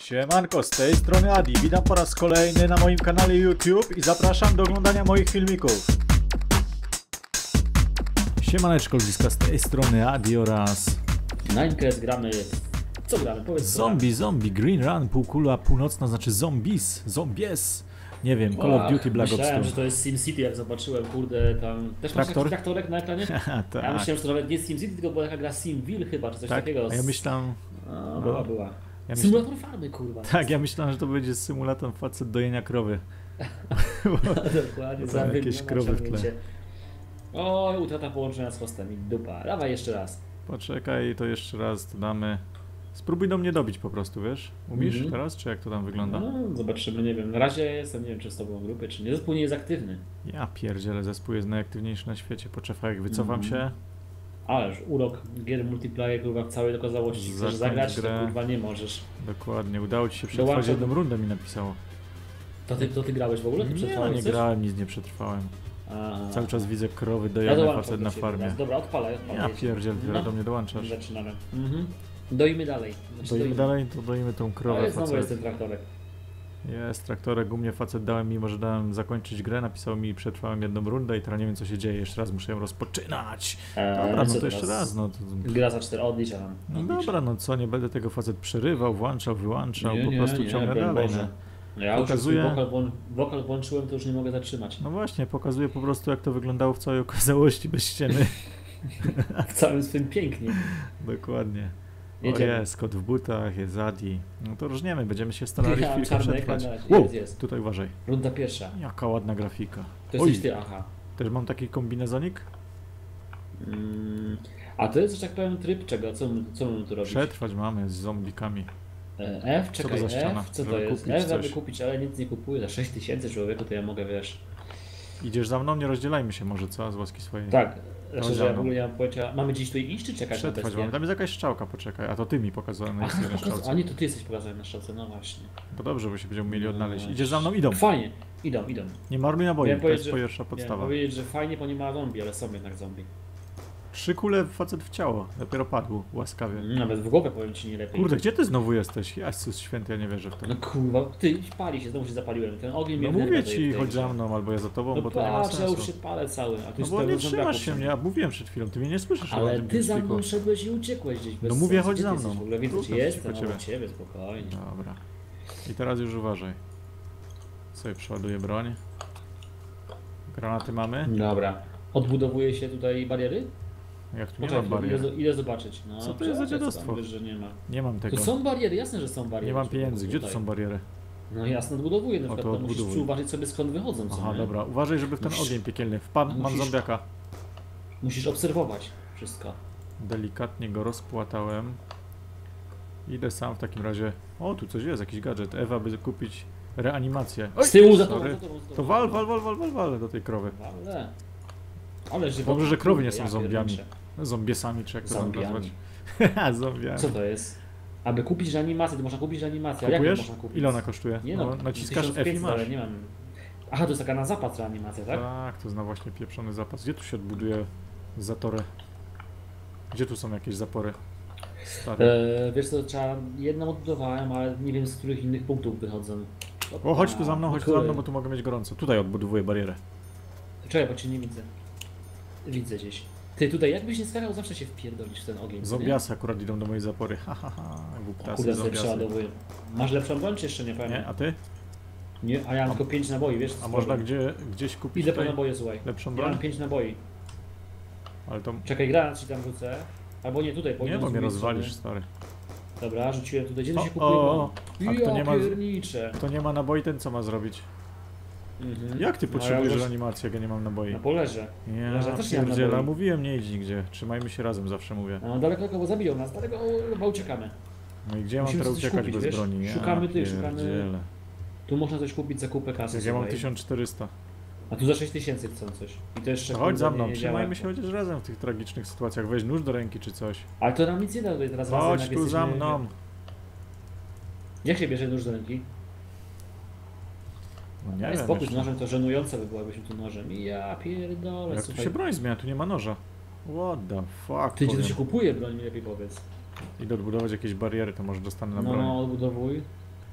Siemanko, z tej strony Adi, witam po raz kolejny na moim kanale YouTube i zapraszam do oglądania moich filmików. Siemaneczko ludziska, z tej strony Adi oraz... Minecraft gramy... Co gramy? Powiedz Zombie, Green Run, półkula północna znaczy zombies. Nie wiem, Call of Duty Black Ops 2. Myślałem, że to jest SimCity, jak zobaczyłem, kurde, tam... Też masz taki traktorek na ekranie? Tak. Ja myślałem, że to nawet nie SimCity, tylko była taka gra Simville chyba, czy coś takiego. A ja myślałem... Była. Ja Symulator farmy, kurwa. Tak, ja myślałem, że to będzie symulator facet dojenia krowy. Dokładnie, Tam jakieś krowy w tle. O, utrata połączenia z hostem i dupa. Dawaj jeszcze raz. Poczekaj, to jeszcze raz to damy. Spróbuj do mnie dobić po prostu, wiesz? Umiesz teraz, czy jak to tam wygląda? No, zobaczymy, nie wiem. Na razie jestem, nie wiem, czy z tobą grupy, czy nie. Zespół nie jest aktywny. Ja pierdzielę, zespół jest najaktywniejszy na świecie. Poczekaj, jak wycofam się. Ależ urok gier multiplayer, kurwa, w całej okazałości. Chcesz zagrać, grę. to kurwa nie możesz. Dokładnie, udało ci się przetrwać jedną rundę, mi napisało. To ty grałeś w ogóle? Ty Nie grałem, nic nie przetrwałem. Cały czas widzę krowy dojane facet na farmie. Dobra, odpalaj. Ja pierdziel, ty do mnie dołączasz. Zaczynamy. Doimy dalej. Doimy dalej, to doimy tą krowę facet. Znowu jest ten traktorek. Jest traktorek, u mnie facet dałem, mimo że dałem zakończyć grę, napisał mi, przetrwałem jedną rundę i teraz nie wiem co się dzieje, jeszcze raz muszę ją rozpoczynać. Dobra, no to jeszcze raz, no. Gra za 4, odlicza nam. No dobra, no co, nie będę tego facet przerywał, włączał, wyłączał, po prostu ciągnę dalej. Ja pokazuję... już wokal włączyłem, to już nie mogę zatrzymać. No właśnie, pokazuję po prostu jak to wyglądało w całej okazałości bez ściemy. W całym swym pięknie. Dokładnie. Jedziemy. O jest, kot w butach, jest Adi. No to różniemy, będziemy się starali chwilkę przetrwać. Jest. Tutaj uważaj. Runda pierwsza. Jaka ładna grafika. To jesteś ty, aha. Też mam taki kombinezonik? A to jest, że tak powiem, tryb czego? Co my tu robić? Przetrwać mamy z zombikami. F, czekaj, co to za ściana? F, co to jest? F, żeby kupić, ale nic nie kupuję. Za 6000 człowieku to ja mogę, wiesz... Idziesz za mną? Nie rozdzielajmy się może, co? Z łaski swojej. Tak. Znaczy, że ja w ogóle nie mam pojęcia... Mamy gdzieś tu iść, czy czekać na Przetrwać mamy. Tam jest jakaś strzałka, poczekaj. A to ty mi pokazałem na strzałce. A nie, to ty jesteś pokazany na strzałce, no właśnie. To dobrze, bo się będziemy mieli odnaleźć. Idziesz za mną? Idą. Fajnie. Idą. Nie marnuj naboi, to jest pierwsza podstawa. Miałem powiedzieć, że fajnie, bo nie ma zombie, ale są jednak zombie. 3 kule facet w ciało. Dopiero padł, łaskawie. Nawet w głowę powiem ci nie lepiej. Kurde, gdzie ty znowu jesteś? Jezus święty, ja nie wierzę w to. No kurwa, ty pali się, znowu się zapaliłem. Ten ogień mnie No mówię ci, chodź za mną, albo ja za tobą, no bo to nie ma sensu. Ja już się palę cały, a ty no bo nie trzymasz się mnie, ja mówiłem przed chwilą, ty mnie nie słyszysz. Ale ty za mną szedłeś i uciekłeś gdzieś bez No mówię, sensu. chodź za mną. W ogóle wiem, że jestem obok ciebie, spokojnie. Dobra. I teraz już uważaj. Sobie przeładuję broń. Granaty mamy? Dobra. Odbudowuje się tutaj bariery? Jak tu nie ma barier? Ile zobaczyć? No, co to jest za dziadostwo? Wiesz, że nie ma. Nie mam tego. Tu są bariery, jasne, że są bariery. Nie mam pieniędzy, gdzie tu są bariery? No jasno, odbudowuję, na przykład musisz uważać sobie skąd wychodzą. Aha, dobra, uważaj, żeby w ten ogień piekielny wpadł, mam zombiaka. Musisz obserwować wszystko. Delikatnie go rozpłatałem. Idę sam w takim razie. O, tu coś jest, jakiś gadżet. Ewa, by kupić reanimację. Z tyłu za to. To wal do tej krowy. Ale żywotnie. Dobrze, że krowy nie są zombiami. Zombiesami, czy jak to tam nazwać. Zombiami. Co to jest? Aby kupić reanimację, to można kupić reanimację. Kupujesz? Jak można kupić? Ile ona kosztuje? Nie no, naciskasz F i masz. Ale nie mam. Aha, to jest taka na zapas reanimacja, tak? Tak, to zna właśnie pieprzony zapas. Gdzie tu się odbuduje zatorę? Gdzie tu są jakieś zapory? Wiesz co, jedną odbudowałem, ale nie wiem z których innych punktów wychodzą. O, chodź tu za mną, bo tu mogę mieć gorąco. Tutaj odbudowuję barierę. Czekaj, bo cię nie widzę. Widzę gdzieś. Ty tutaj jakbyś nie skakał, zawsze się wpierdolisz w ten ogień. Zombiasy akurat idą do mojej zapory. Kurde, sobie przeładowuję. Masz lepszą broń, czy jeszcze nie pamiętam? Nie, a ty? Nie, a ja mam tylko 5 naboi, wiesz? A można gdzieś kupić ile po naboje, słuchaj? Lepszą broń? Ja mam 5 naboi. Ale to... Czekaj, granat ci tam rzucę. Albo nie, tutaj. Nie, bo mnie rozwalisz, stary. Dobra, rzuciłem tutaj. Gdzie to się kupuje? Kto nie ma naboi, ten co ma zrobić? Jak ty potrzebujesz reanimacji, jak ja nie mam naboi? Na poleże. Ja pierdziela, mówiłem, nie idź nigdzie. Trzymajmy się razem, zawsze mówię. No daleko, bo zabiją nas, daleko, bo uciekamy. No i gdzie mam teraz uciekać bez broni? Szukamy szukamy... Tu można coś kupić za kupę kasy. Ja mam 1400. A tu za 6000 chcą coś. I to jeszcze chodź za mną, trzymajmy się chociaż razem w tych tragicznych sytuacjach. Weź nóż do ręki czy coś. Ale to nam nic nie da tutaj teraz. Chodź tu za mną. Jak się bierze nóż do ręki? No nie wiem. Spokój z nożem to żenujące by było, jakbyśmy tu nożem. I ja pierdolę. Jak tu się broń zmienia, tu nie ma noża. What the fuck? Ty, gdzie to się kupuje broń, mi lepiej powiedz. Idę odbudować jakieś bariery, to może dostanę na broń. No, odbudowuj.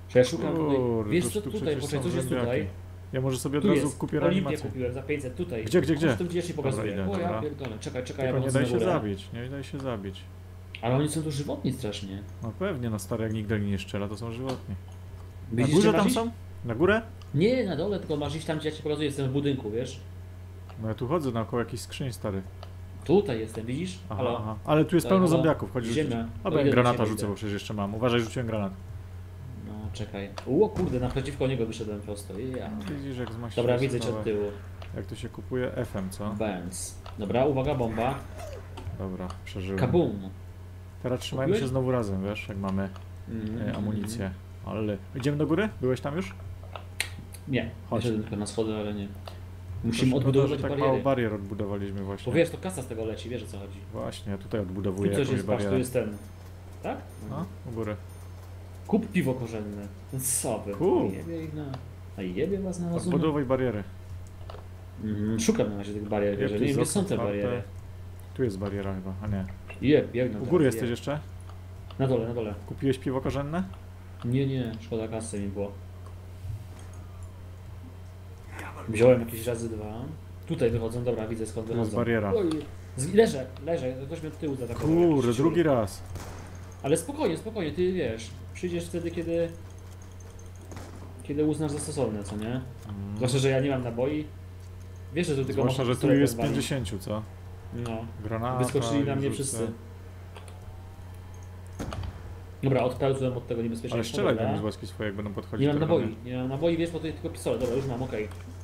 Że ja szukam tutaj. Kurde, Wiesz toż co tu tutaj? przecież Poczekaj, są coś jest zębiaki. tutaj. Ja może sobie od Tu razu jest. kupię Olimpię reanimację. kupiłem za 500 tutaj. Gdzie? Chodź, tu gdzieś nie pokazuję. idę, O ja dobra. pierdolę. Czekaj, ja Tylko nie wchodzę daj na się górę. zabić, nie daj się zabić. Ale oni są tu żywotni strasznie. No pewnie, no stary, jak nigdy nie strzela, to są żywotni. Na Widzisz, górze gdzie masz tam iść? są? Na górę? Nie, na dole, tylko masz iść tam, gdzie ja ci pokazuję, jestem w budynku, wiesz? No ja tu chodzę naokoło jakichś skrzyń, stary. Tutaj jestem, widzisz? Aha, Halo? aha. Ale tu jest Daj, pełno halo. zombiaków, chodź rzucić. Ziemia. Dobra, Idę do granata ciebie, rzucę, idę. bo przecież jeszcze mam. Uważaj, rzuciłem granat. No, czekaj. O kurde, naprzeciwko niego wyszedłem prosto. Ja. Widzisz, jak zmaściłeś Dobra, widzę cię sprawę. od tyłu. Jak to się kupuje? FM, co? Benz. Dobra, uwaga, bomba. Dobra, przeżyłem. Kabum. Teraz trzymajmy się Kupiłeś? znowu razem, wiesz, jak mamy amunicję. Ale... Idziemy do góry? Byłeś tam już? Nie, Chodź. wyszedłem tylko na schody, ale nie. To Musimy szkoda, odbudować że tak bariery. mało barier odbudowaliśmy właśnie. Bo wiesz, to kasa z tego leci, wiesz o co chodzi. Właśnie, ja tutaj Tu odbudowuję coś jakąś jest, patrz, tu barierę. jest ten. Tak? No, u góry. Kup piwo korzenne. No co wy? Cool. Jebie ich na... A jebie was na rozum. Odbudowuj bariery. Szukam na razie tych barier, Jak wiesz, tu nie wiem, jest gdzie są te otwarte? bariery. Tu jest bariera chyba, a nie. Biegną U góry teraz, jesteś jeb. jeszcze? Na dole, na dole. Kupiłeś piwo korzenne? Nie, szkoda kasy mi było. Wziąłem jakieś razy dwa. Tutaj wychodzą, dobra, widzę skąd Tu jest wychodzą. bariera. Oj, leżę, ktoś mnie od tyłu zaatakował. Kurde, jakiś drugi ciur. raz. Ale spokojnie, ty wiesz, przyjdziesz wtedy, kiedy uznasz za stosowne, co nie? Zwłaszcza, że ja nie mam naboi. Wiesz, że tu tylko Zwłaszcza, można że tu pistoletem jest walić. 50, co? No, Granata. wyskoczyli na i mnie rzucę. wszyscy. Dobra, odpełzłem od tego niebezpieczeństwa. Ale strzelaj dobra. do mnie z łaski swoje, jak będą podchodzić. Nie mam to do mnie. naboi, wiesz, bo tutaj tylko pistolet, dobra, już mam, okej.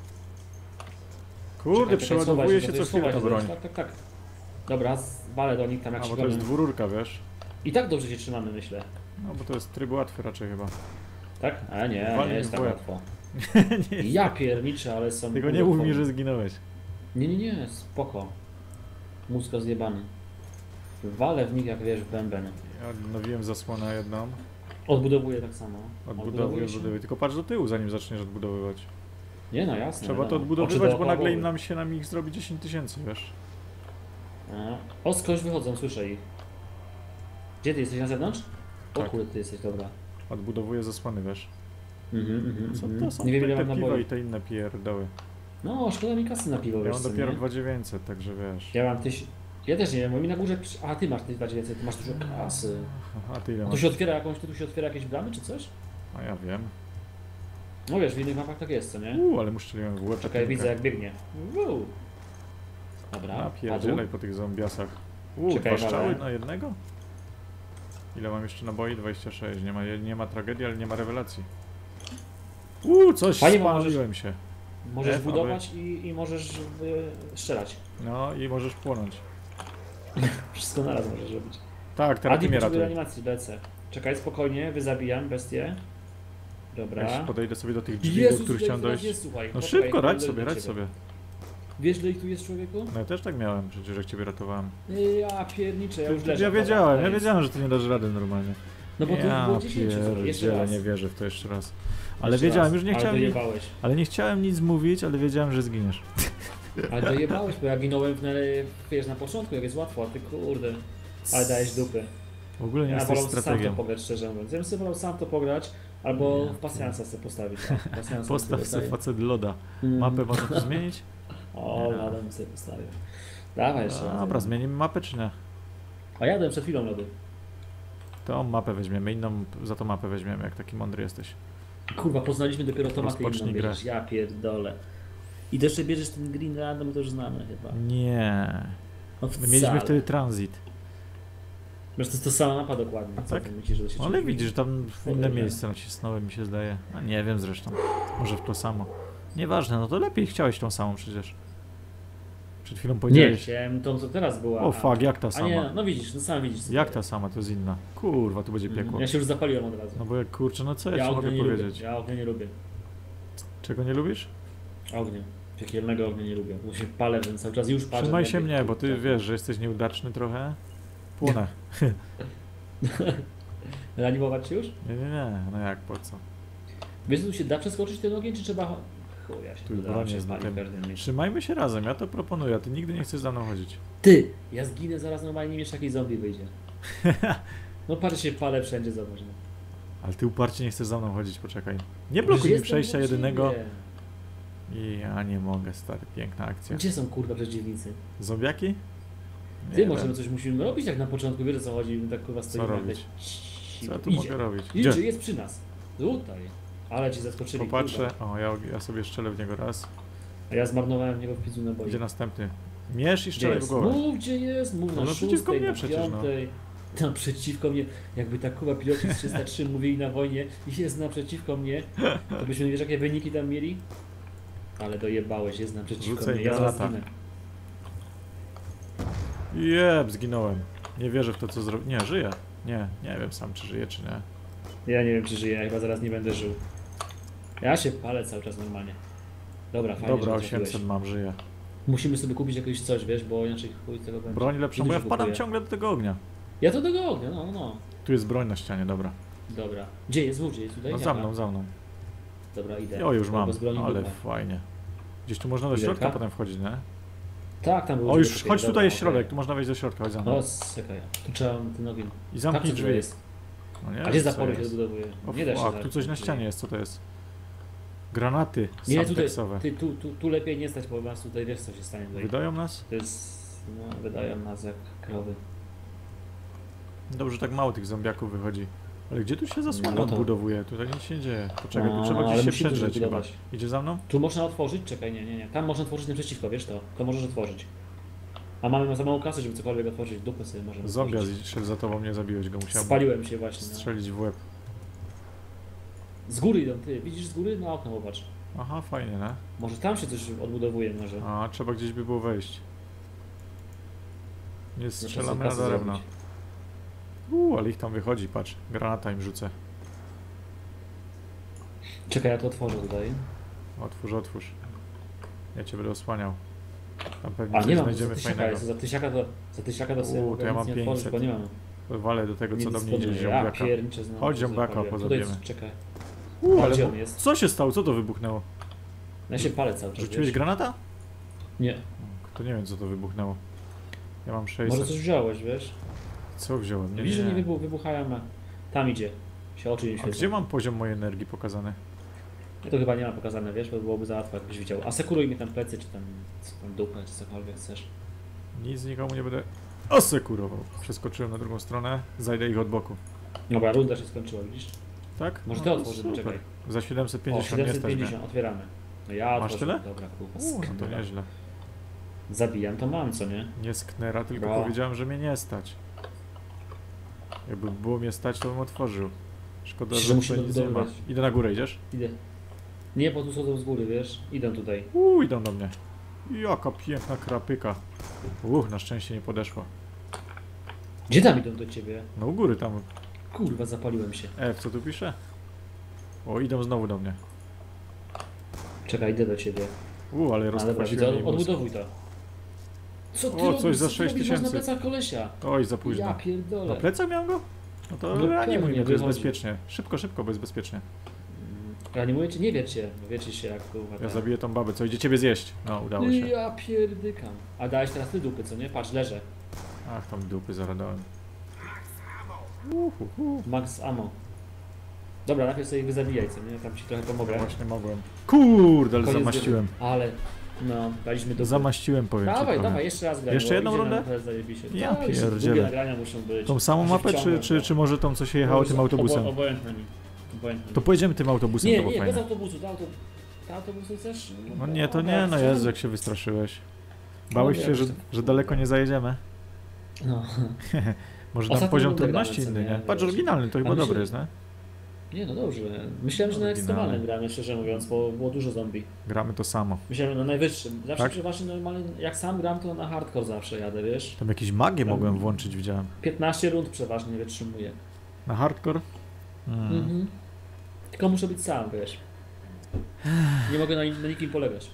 Kurde, Czekaj, przeładowuje się to co jest chwilę ta schować, broń. Tak. Dobra, walę do nich tam jak A, się bo to jest gonią. dwururka, wiesz? I tak dobrze się trzymamy, myślę. No, bo to jest tryb łatwy raczej chyba. Tak? A nie Walnij jest w tak łeb. łatwo. Nie, Ja pierniczę, ale są... tylko nie mów mi, że zginąłeś. Nie, spoko. Mózg rozjebany. Walę w nich jak wiesz w bęben. Ja odnowiłem zasłonę jedną. Odbudowuję tak samo. Odbudowuję, się? odbudowuję. Tylko patrz do tyłu, zanim zaczniesz odbudowywać. Nie no, jasne. Trzeba to wiadomo. odbudowywać, Oczy bo dookoła nagle głowy. nam ich zrobi 10 tysięcy, wiesz? O, skądś wychodzą, słyszę ich. Gdzie ty jesteś, na zewnątrz? O Tak. kurde, ty jesteś, dobra. Odbudowuję zasłony, wiesz? Co to są Nie wiem, ile te mam piwa naboi. i te inne pierdoły? No, szkoda mi kasy na piwo, Ja wiesz mam co, dopiero nie? 2900, także wiesz. Ja mam Ja też nie wiem, bo mi na górze... A, ty masz ty 2900, ty masz dużo kasy. A ty ile A tu masz? się otwiera tu się otwiera jakieś bramy, czy coś? A ja wiem. No wiesz, w innych mapach tak jest, co nie? Ale mu strzeliłem w łeb. Czekaj, tylko. widzę jak biegnie. Dobra, A padł. pierdzielaj po tych zombiasach. Czekaj, Dwa strzały walę. na jednego? Ile mam jeszcze naboi? 26. Nie ma tragedii, ale nie ma rewelacji. Coś Panie, bo spaliłem się. Możesz F, budować i możesz strzelać. No i możesz płonąć. Wszystko naraz możesz robić. Tak, teraz ty Adi mnie potrzebuje ratuj. animacji, lecę. Czekaj, spokojnie, wyzabijam bestię. Ja Dobra. się podejdę sobie do tych drzwi, do Jezus, których ile chciałem ich tu dojść. jest, słuchaj. No Poczekaj, szybko, radź dojdę sobie, do radź ciebie. sobie. Wiesz, ile ich tu jest, człowieku? No ja też tak miałem, przecież jak ciebie ratowałem. Ja pierniczę, ja już leżę. Ja Dobra, wiedziałem, koniec. że ty nie dasz rady normalnie. No bo to Ja było 10, słuchaj, jeszcze pierdzielę, raz. nie wierzę w to jeszcze raz. Ale Jeszcze wiedziałem, raz. już nie Ale chciałem, dojebałeś. ale nie chciałem nic mówić, ale wiedziałem, że zginiesz. Ale dojebałeś, bo ja ginąłem wiesz, na początku, jak jest łatwo, a ty kurde. Ale dajesz dupy. W ogóle nie Ja jesteś wolał sam to strategiem. pograć, szczerze mówiąc. Ja bym sobie wolał sam to pograć, albo Ja w pasjansa sobie postawić. Pasjansa Postaw sobie facet loda. Mm. Mapę można tu zmienić? O, Nie. lada bym sobie postawił. Dawaj jeszcze raz. Dobra, zmienimy mapę czy nie? A jadłem przed chwilą lody. To mapę weźmiemy, inną za to mapę weźmiemy, jak taki mądry jesteś. Kurwa, poznaliśmy dopiero tomaty inną Rozpocznij grę. bierzesz. Ja pierdolę. I to jeszcze bierzesz ten Green Random, to już znamy chyba. Nie. No My mieliśmy wcale. wtedy transit. Wiesz, to jest to sama mapa dokładnie. Co Tak? ty myślisz, że się Ale czymś widzisz, tam w inne Kurde. miejsce nacisnąłem, mi się zdaje. A nie wiem zresztą. Może w to samo. Nieważne, no to lepiej chciałeś tą samą przecież. Przed chwilą Nie, powiedziałeś. chciałem tą, co teraz była. O fuck, jak ta A sama? nie, no widzisz, no sam widzisz. Jak ta sama, to jest inna. Kurwa, tu będzie piekło. Ja się już zapaliłem od razu. No bo jak kurczę, no co ja ci ognia mogę nie powiedzieć? lubię. Ja ognia nie lubię. Czego nie lubisz? Ognia. Piekielnego ognia nie lubię. Bo się palę, więc cały czas już palę. Trzymaj się mnie, bo ty wiesz, że jesteś nieudaczny trochę. Płonę. Reanimować się już? Nie, no jak, po co? Wiesz, że tu się da przeskoczyć ten ogień, czy trzeba... Chuja się Tu jest da, broń się jest na spali w tym. każdym miejscu. Trzymajmy się razem, ja to proponuję, a ty nigdy nie chcesz za mną chodzić. Ty! Ja zginę zaraz normalnie, mi jeszcze jakiś zombie wyjdzie. No patrz, się palę wszędzie, zobacz. No. Ale ty uparcie nie chcesz za mną chodzić, poczekaj. Nie blokuj mi przejścia jedynego. I ja nie mogę, stary, piękna akcja. Gdzie są kurwa przeciwnicy? Zombiaki? Ty, może coś musimy robić tak na początku, wiesz o co chodzi, my tak kurwa stoimy. Co robić? Co ja tu Idzie. mogę robić? Idzie, Gdzie? jest przy nas. Tutaj. Ale ci zaskoczyli. Popatrzę. Kurwa. O, ja sobie strzelę w niego raz. A ja zmarnowałem w niego w pizzu na boi. Gdzie następny? Mierz i Gdzie strzelaj w jest? głowę. Mów gdzie jest, mów na No naprzeciwko 6, mnie na przecież, no. 5. Naprzeciwko mnie, jakby tak kurwa piloci z 303 mówili na wojnie i jest naprzeciwko mnie, to byśmy wiesz jakie wyniki tam mieli? Ale dojebałeś, jest naprzeciwko Rzucaj mnie, ja granata. zaraz zginę. Jeb, zginąłem. Nie wierzę w to, co zrobił. Nie, żyję. Nie wiem sam, czy żyję, czy nie. Ja nie wiem czy żyję, ja chyba zaraz nie będę żył. Ja się palę cały czas normalnie. Dobra, fajnie, Dobra, że trafiłeś. 800 mam, żyję. Musimy sobie kupić jakieś coś, wiesz, bo inaczej chuj z tego będzie. Broń lepszą, Kiedy bo ja się wpadam kupuje? ciągle do tego ognia. Ja to do tego ognia, no. Tu jest broń na ścianie, dobra. Dobra. Gdzie jest? Mów, gdzie jest? Tutaj? No Jaka? za mną. Dobra, idę. O, już mam, Bez broni ale dupa. fajnie. Gdzieś tu można do Widelka? środka potem wchodzić, nie? Tak, tam było. O, już drzwi, chodź dobra, tutaj jest okej. środek, tu można wejść do środka, chodź za mną. O, czekaj, tu trzeba ten ogień. I zamknij Tak, co to drzwi. jest? No nie A wiem, gdzie co zapory się jest. zbudowuje? O, Nie da się fuck, tak. tu coś na ścianie jest, co to jest? Granaty Nie, tutaj, subtexowe. ty, tu lepiej nie stać, bo nas tutaj wiesz co się stanie tutaj. Wydają nas? To jest, no wydają nas jak krowy. Dobrze, tak mało tych zombiaków wychodzi. Ale gdzie tu się zasłona No to- odbudowuje? Tutaj nic się nie dzieje. Poczekaj, tu A, trzeba ale gdzieś się musimy przedrzeć chyba. wybudować. Idzie za mną? Tu można otworzyć? Czekaj, nie. Tam można otworzyć naprzeciwko, wiesz to? To możesz otworzyć. A mamy za małą kasę, żeby cokolwiek otworzyć. Dupę sobie możemy Zombia otworzyć. szedł za tobą, nie zabiłeś go. Musiałem Spaliłem się właśnie. No. strzelić w łeb. Z góry idą, ty. Widzisz z góry? Na okno popatrz. Aha, fajnie, nie? Może tam się coś odbudowuje może. A, trzeba gdzieś by było wejść. Nie Znaczy, strzelamy kasę na drewno. zrobić. Ale ich tam wychodzi, patrz. Granata im rzucę. Czekaj, ja to otworzę tutaj. Otwórz. Ja cię będę osłaniał. Tam pewnie A coś nie mam, za znajdziemy tysiaka fajnego. jest, za tysiaka to sobie To mogę ja nic mam nie otworzyć, 500. bo nie mam. Walę do tego, co do mnie idzie z Ja zombiaka. pierniczę znowu. Chodź, co zombiaka zapaliłem. pozabiemy. Tutaj, czekaj. Ale gdzie on jest? co się stało? Co to wybuchnęło? Ja się palę cały czas, Rzuciłeś wiesz? granata? Nie. To nie wiem, co to wybuchnęło. Ja mam 600. Może coś wziąłeś, wiesz? Co wziąłem? Widzisz, że nie wybuchają, a tam idzie. Się oczy nie A świecą. gdzie mam poziom mojej energii pokazany? Ja to chyba nie ma pokazane, wiesz, bo byłoby za łatwo, jakbyś widział. Asekuruj mi tam plecy, czy tam dupę, czy cokolwiek chcesz. Nic nikomu nie będę asekurował. Przeskoczyłem na drugą stronę, zajdę ich od boku. Dobra, runda się skończyła, widzisz? Tak? Może No ty to otworzymy, super. czekaj. Za O, 750 nie stać mnie. 750, otwieramy. No ja Masz otworzę. tyle? Dobra, kurwa, No to sknera. nieźle. Zabijam, to mam, co nie? Nie sknera, tylko Bro. powiedziałem, że mnie nie stać. Jakby było mnie stać, to bym otworzył. Szkoda, Że że musimy tutaj nic nie ma. budować. Idę na górę, idziesz? Idę. Nie, bo tu schodzą z góry, wiesz? Idą tutaj. Idą do mnie. Jaka piękna krapyka. Na szczęście nie podeszła. Gdzie tam idą do ciebie? No u góry tam. Kurwa, zapaliłem się. Co tu pisze? O, idą znowu do mnie. Czekaj, idę do ciebie. Ale A dobra, rozkwasiłem widzę, jej mózg. odbudowuj to. Co ty O, robisz? coś za Co ty 6 robisz? Masz na tysięcy. plecach kolesia. Oj, za późno. Ja pierdolę. Na plecach miałem go? No to No reanimuj pewnie, mnie, to jest wychodzi. bezpiecznie. Szybko, bo jest bezpiecznie. Reanimuję cię? Nie wiecie. No wiecie się jak kurwa. Ja zabiję tą babę, co idzie ciebie zjeść. No, udało się. Ja pierdykam. A dałeś teraz ty dupy, co nie? Patrz, leżę. Ach, tam dupy zaradałem. Max ammo. Dobra, najpierw sobie ich wyzabijaj, co nie? Tam ci trochę pomogę. Właśnie mogłem. Kurde, ale Koniec zamaściłem. gry. Ale, no, daliśmy dupy. Zamaściłem, powiem ci Dawaj, trochę. dawaj, jeszcze raz graj. Jeszcze bo jedną idzie rundę? nam teraz zajebiście. Ja Tak, jeszcze pierdzielę. długie nagrania muszą być. Tą samą A się mapę, wciągnę, czy może tą, co się jechało tym autobusem? Obojętne mi. Obojętne mi. To pojedziemy tym autobusem, to Nie, było nie, bez fajne. autobusu. Te autobusy chcesz? No nie, to nie, no Jezu, jak się wystraszyłeś. No, Bałeś ja się, już tak- że daleko nie zajedziemy? No. Może tam Ostatnią poziom rundę trudności gramy, co inny, nie? nie? Patrz, Wiesz. oryginalny, to chyba myślę- dobry jest, nie? Nie, no dobrze. Myślałem, że na Oryginalny. ekstremalnym gramy, szczerze mówiąc, bo było dużo zombie. Gramy to samo. Myślałem, że na najwyższym. Zawsze Tak? przeważnie normalnie, jak sam gram, to na hardcore zawsze jadę, wiesz? Tam jakieś magie Tam- mogłem włączyć, widziałem. 15 rund przeważnie wytrzymuję. Na hardcore? Mhm. Tylko muszę być sam, wiesz. Nie mogę na nikim polegać.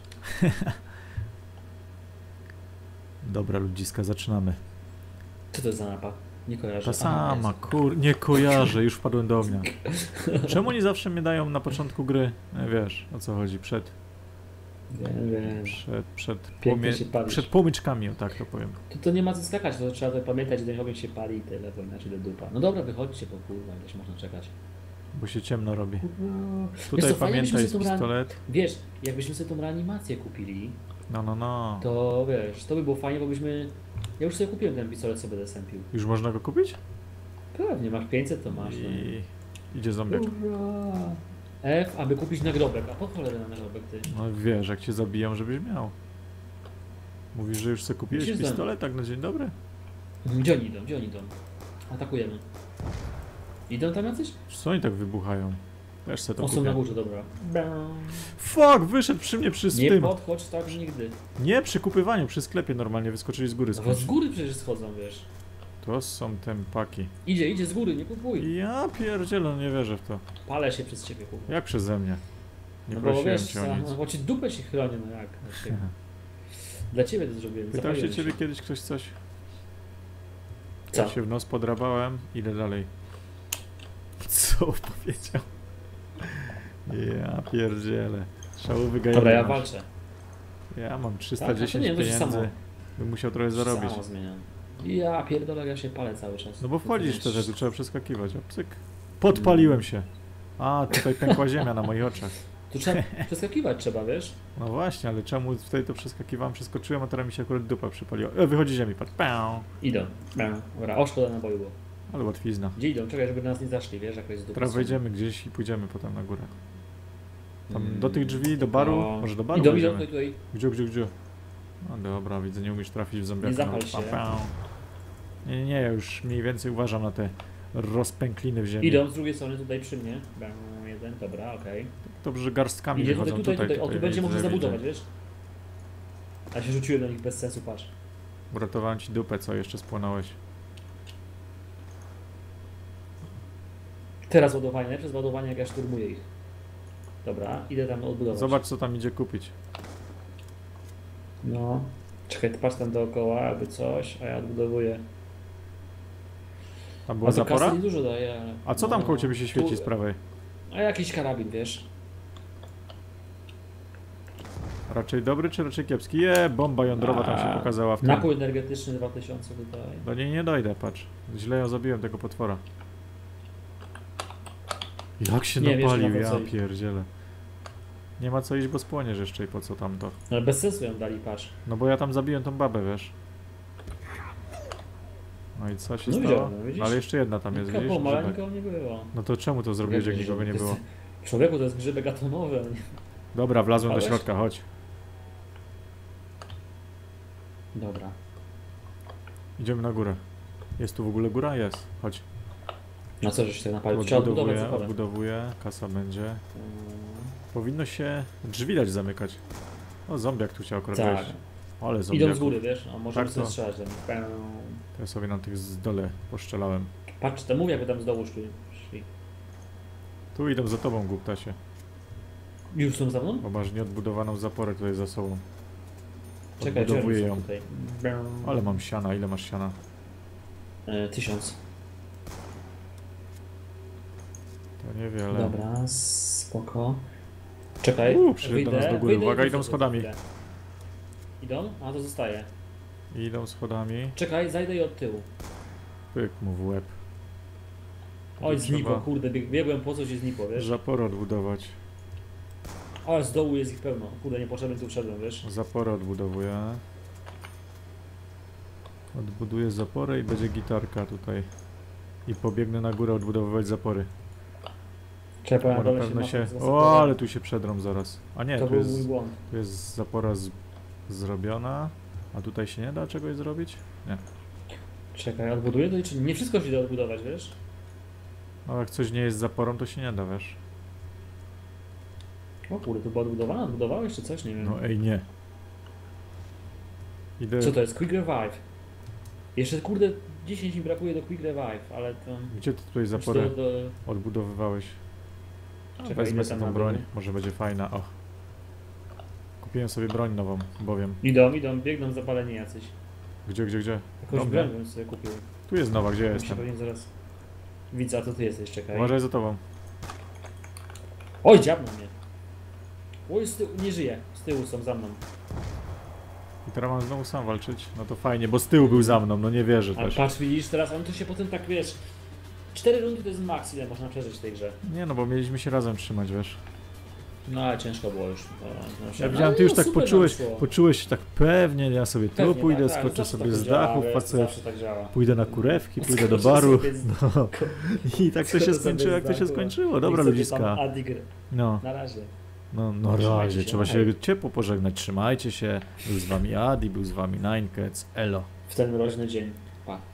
Dobra, ludziska, zaczynamy. Co to jest za mapa? Nie kojarzę. Ta Aha, sama, jest. nie kojarzę, już wpadłem do ognia. Czemu oni zawsze mnie dają na początku gry? Wiesz, o co chodzi, przed Wiem. Pięknie się palisz. przed płomyczkami, o tak to powiem. To nie ma co skakać, to trzeba to pamiętać, że ten ogień się pali i tyle, bo inaczej do dupa. No dobra, wychodźcie, bo kurwa, ileś można czekać. Bo się ciemno robi. Wiesz Tutaj co, fajnie, pamiętaj, jakbyśmy jest sobie tą pistolet. Wiesz, jakbyśmy sobie tą reanimację kupili, No. to wiesz, to by było fajnie, bo byśmy... Ja już sobie kupiłem ten pistolet, sobie będę sępił. Już można go kupić? Pewnie, masz 500, to masz. I idzie zombiak. Ura. F, aby kupić nagrobek. A po cholerę na nagrobek, ty? No wiesz, jak cię zabiją, żebyś miał. Mówisz, że już sobie kupiłeś Musisz pistolet, tak na dzień dobry? Gdzie oni idą? Gdzie oni idą? Atakujemy. Idą tam jacyś? Co oni tak wybuchają? Też se to O, są na kupię. górze, dobra. Fuck, wyszedł przy mnie przy Nie tym. podchodź tak nigdy. Nie, przy kupywaniu, przy sklepie normalnie wyskoczyli z góry. No z góry przecież schodzą, wiesz. To są tempaki. Idzie z góry, nie kupuj. Ja pierdzielę, nie wierzę w to. Palę się przez ciebie, kupuj. Jak przeze mnie? Nie No bo prosiłem wiesz, cię o nic. no, bo ci dupę się chroni, no jak? Dla ciebie to zrobiłem. Pytał się zapaliłem ciebie kiedyś ktoś coś? Co? Ja się w nos podrabałem, idę dalej. Co powiedział? Ja pierdzielę. Szałowy gajek. Dobra, ja walczę. Ja mam Tak? 310 A to nie, to się pieniędzy. samo. Bym musiał trochę zarobić. Samo zmieniam. Ja pierdolę, ja się palę cały czas. No bo wchodzisz wtedy, tu trzeba przeskakiwać. O, psyk. Podpaliłem się. A, tutaj pękła ziemia na moich oczach. Tu trzeba przeskakiwać trzeba, wiesz? No właśnie, ale czemu wtedy to przeskakiwałem, przeskoczyłem, a teraz mi się akurat dupa przypaliła. Wychodzi ziemi, patrz. Pę. Idą. Dobra, o szkoda naboju było. Ale łatwizna. Gdzie idą? Czekaj, żeby nas nie zaszli, wiesz, jak jest dupa. Teraz wejdziemy gdzieś i pójdziemy potem na górę. Tam do tych drzwi, do baru, może do baru Idą wejdziemy. tutaj. Gdzie? No dobra, widzę, nie umiesz trafić w zombiaka. Nie zapal No, się. Nie, ja już mniej więcej uważam na te rozpękliny w ziemi. Idą z drugiej strony tutaj przy mnie. Jeden, dobra, okej. Dobrze, że garstkami Idzie wychodzą tutaj. O, tu będzie widzę, można widzę. zabudować, wiesz? A się rzuciłem na nich bez sensu, patrz. Uratowałem ci dupę, co jeszcze spłonąłeś. Teraz ładowanie, najpierw ładowanie, jak ja szturmuję ich. Dobra, idę tam odbudować. Zobacz, co tam idzie kupić. No. Czekaj, ty patrz tam dookoła, aby coś, a ja odbudowuję. Tam była A to kasy zapora? nie dużo daje, ale... A co tam koło ciebie się świeci tu- z prawej? A jakiś karabin, wiesz? Raczej dobry czy raczej kiepski? Bomba jądrowa tam się pokazała w tym. Napój energetyczny 2000 tutaj. Do niej nie dojdę, patrz. Źle ją zabiłem, tego potwora. Jak się Nie, wiesz, napalił, nie ma co ja iść. pierdzielę. Nie ma co iść, bo spłoniesz jeszcze i po co tam to? Ale bez sensu ją dali, patrz. No bo ja tam zabiłem tą babę, wiesz. No i co się No stało? widziałem, no widzisz? No ale jeszcze jedna tam jest, widzisz? Kapo, ale Grzybek. nikogo nie było. No to czemu to zrobiłeś, jak nikogo nie było? Człowieku, to jest grzybek atomowy. Dobra, wlazłem do Spałeś? środka, chodź. Dobra. Idziemy na górę. Jest tu w ogóle góra? Jest. Chodź. No co, żeś się napalił? Trzeba odbudować zaporę. Odbudowuję, kasa będzie. Powinno się drzwi dać zamykać. O, zombiak tu chciał akurat Tak. wejść. Ale Idą zombiaków. z góry, wiesz? A możemy Tak, sobie to- strzelać. Tam. To ja sobie na tych z dole poszczelałem. Patrz, to mówię, jakby tam z dołu szli. Tu idą za tobą, głuptasie. Już są za mną? Bo masz nieodbudowaną zaporę tutaj za sobą. Czekaj, Odbudowuję czerwcy ją. tutaj. Ale mam siana, ile masz siana? 1000. To niewiele. Dobra, spoko. Czekaj, Przyszedł do nas do góry. Uwaga, idą schodami. chwilę. Idą? A to zostaje. Idą schodami. Czekaj, zajdę je od tyłu. Pyk mu w łeb. Oj, Trzeba znikło, kurde, biegłem po coś się znikło, wiesz? Zaporę odbudować. Ale z dołu jest ich pełno. Kurde, niepotrzebnie tu wszedłem, wiesz? Zaporę odbudowuję. Odbuduję zaporę i będzie gitarka tutaj. I pobiegnę na górę odbudowywać zapory. Czekaj, Bo na na dole pewno się... macham z O, zaporą. ale tu się przedrą zaraz. A nie, To tu był mój jest, błąd. tu jest zapora zrobiona. A tutaj się nie da czegoś zrobić? Nie. Czekaj, odbuduję to i czy nie wszystko się da odbudować, wiesz? No jak coś nie jest zaporą, to się nie da, wiesz? O kurde, to była odbudowana? Odbudowałeś czy coś? Nie wiem. No ej, nie. Idę... Co to jest? Quick Revive. Jeszcze kurde 10 mi brakuje do Quick Revive, ale to... Gdzie ty tutaj już zaporę do... odbudowywałeś? A, Czekaj, wezmę idę sobie tam tą na broń, dół. może będzie fajna, o. Kupiłem sobie broń nową, bowiem. Idą, biegną zapaleni jacyś. Gdzie? Jakąś Dobra. broń bym sobie kupił. Tu jest nowa, gdzie ja Bym się jestem? pewnie zaraz... Widzę, a to ty jesteś, czekaj. Uważaj za tobą. Oj, dziabnął mnie. Oj, z tyłu, nie żyje. Z tyłu są za mną. I teraz mam znowu sam walczyć? No to fajnie, bo z tyłu był za mną, no nie wierzę Ale też. patrz, widzisz, teraz on tu się potem tak, wiesz... 4 rundy to jest maks, ile można przeżyć w tej grze. Nie no, bo mieliśmy się razem trzymać, wiesz. No ale ciężko było już. Ja widziałem, ty już tak super poczułeś się tak pewnie, ja sobie tu Pewnie, pójdę, tak, skoczę zawsze sobie tak z działa, dachu, wiesz, wpłacę, zawsze tak działa. pójdę na kurewki, pójdę do Skoczę baru. sobie z- No. I tak to się skoczę skończyło, sobie jak z to się dachu. skończyło. I Dobra sobie ludziska. tam Adigr. No, Na razie. no Trzymajcie razie, się, trzeba się hej. ciepło pożegnać. Trzymajcie się. Był z wami Adi, był z wami Ninecats. Elo. W ten mroźny dzień. Pa.